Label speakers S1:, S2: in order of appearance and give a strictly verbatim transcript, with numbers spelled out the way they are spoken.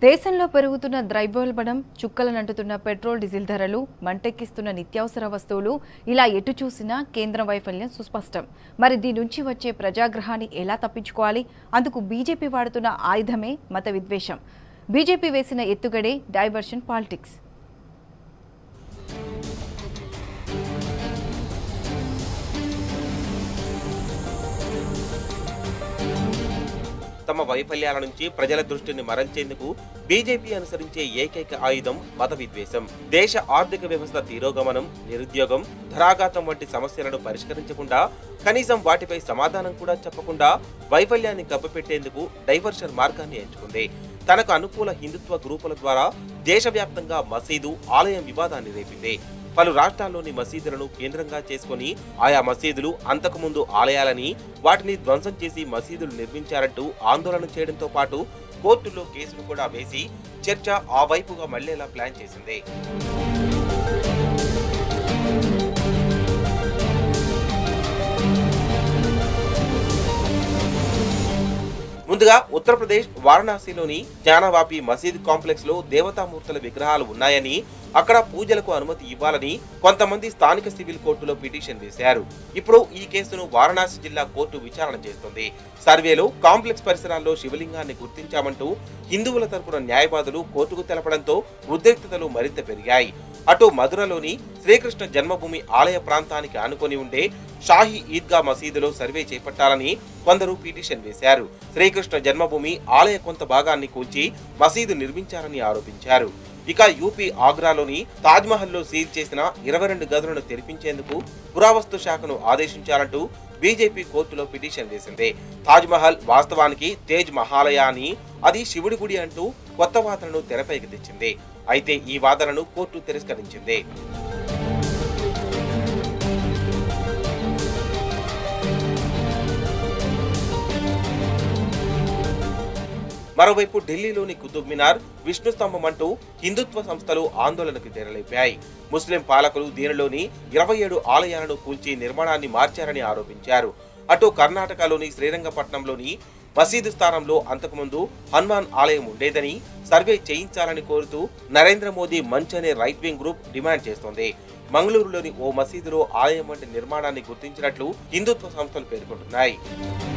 S1: దేశంలో పెరుగుతున్న ద్రవ్యోల్బణం, చుక్కలనంటుతున్న పెట్రోల్ డీజిల్ ధరలు, మంటెక్కిస్తున్న నిత్యావసర వస్తువులు ఇలా ఎటు చూసినా కేంద్ర వైఫల్యం సుస్పష్టం. మరి దీని నుంచి వచ్చే ప్రజాగ్రహాన్ని ఎలా తప్పించుకోవాలి? అందుకు బీజేపీ వాడుతున్న ఆయుధమే మత విద్వేషం. బీజేపీ వేసిన ఎత్తుగడే డైవర్షన్ పాలిటిక్స్.
S2: తమ వైఫల్యాల నుంచి ప్రజల దృష్టిని మరల్చేందుకు బీజేపీ అనుసరించే ఏకైక ఆయుధం మత విద్వేషం. దేశ ఆర్థిక వ్యవస్థ తిరోగమనం, నిరుద్యోగం, ధరాఘాతం వంటి సమస్యలను పరిష్కరించకుండా, కనీసం వాటిపై సమాధానం కూడా చెప్పకుండా వైఫల్యాన్ని కప్పిపెట్టేందుకు డైవర్షన్ మార్గాన్ని ఎంచుకుంది. తనకు అనుకూల హిందుత్వ గ్రూపుల ద్వారా దేశవ్యాప్తంగా మసీదు, ఆలయం వివాదాన్ని రేపింది. పలు రాష్ట్రాల్లోని మసీదులను కేంద్రంగా చేసుకుని ఆయా మసీదులు అంతకుముందు ఆలయాలని, వాటిని ధ్వంసం చేసి మసీదులు నిర్మించారంటూ ఆందోళన చేయడంతో పాటు కోర్టులో కేసులు కూడా వేసి చర్చ ఆ వైపుగా మళ్లేలా ప్లాన్ చేసింది. ముందుగా ఉత్తరప్రదేశ్ వారణాసిలోని జ్ఞానవాపి మసీద్ కాంప్లెక్స్ లో దేవతామూర్తుల విగ్రహాలు ఉన్నాయని, అక్కడ పూజలకు అనుమతి ఇవ్వాలని కొంతమంది స్థానిక సివిల్ కోర్టులో పిటిషన్ వేశారు. ఇప్పుడు ఈ కేసును వారణాసి జిల్లా కోర్టు విచారణ చేస్తుంది. సర్వేలో కాంప్లెక్స్ పరిసరాల్లో శివలింగాన్ని గుర్తించామంటూ హిందువుల తరపున న్యాయవాదులు కోర్టుకు తెలపడంతో ఉద్రిక్తతలు మరింత పెరిగాయి. అటు మధురలోని శ్రీకృష్ణ జన్మభూమి ఆలయ ప్రాంతానికి ఆనుకొని ఉండే షాహీ ఈద్గా మసీదులో సర్వే చేపట్టాలని కొందరు పిటిషన్ వేశారు. శ్రీకృష్ణ జన్మభూమి ఆలయ కొంత భాగాన్ని కూల్చి మసీదు నిర్మించారని ఆరోపించారు. ఇక యూపీ ఆగ్రాలోని తాజ్మహల్లో సీల్ చేసిన ఇరవై రెండు గదులను తెరిపించేందుకు పురావస్తు శాఖను ఆదేశించాలంటూ బీజేపీ కోర్టులో పిటిషన్ వేసింది. తాజ్మహల్ వాస్తవానికి తేజ్ మహాలయ అని, అది శివుడి గుడి అంటూ కొత్త వాదనను తెరపైకి తెచ్చింది. అయితే ఈ వాదనను కోర్టు తిరస్కరించింది. మరోవైపు ఢిల్లీలోని కుతుబ్ మినార్, విష్ణు స్తంభం అంటూ హిందుత్వ సంస్థలు ఆందోళనకు తెరలేపాయి. ముస్లిం పాలకులు దీనిలోని ఇరవై ఏడు ఆలయాలను కూల్చి నిర్మాణాన్ని మార్చారని ఆరోపించారు. అటు కర్ణాటకలోని శ్రీరంగపట్నంలోని మసీదు స్థానంలో అంతకుముందు హనుమాన్ ఆలయం ఉండేదని సర్వే చేయించాలని కోరుతూ నరేంద్ర మోదీ మంచ్ అనే రైట్ వింగ్ గ్రూప్ డిమాండ్ చేస్తోంది. మంగళూరులోని ఓ మసీదులో ఆలయం వంటి నిర్మాణాన్ని గుర్తించినట్లు హిందుత్వ సంస్థలు పేర్కొంటున్నాయి.